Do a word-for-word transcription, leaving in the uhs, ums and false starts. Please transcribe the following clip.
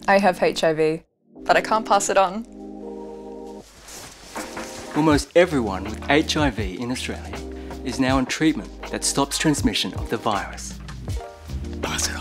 I have H I V, but I can't pass it on. Almost everyone with H I V in Australia is now on treatment that stops transmission of the virus. Pass it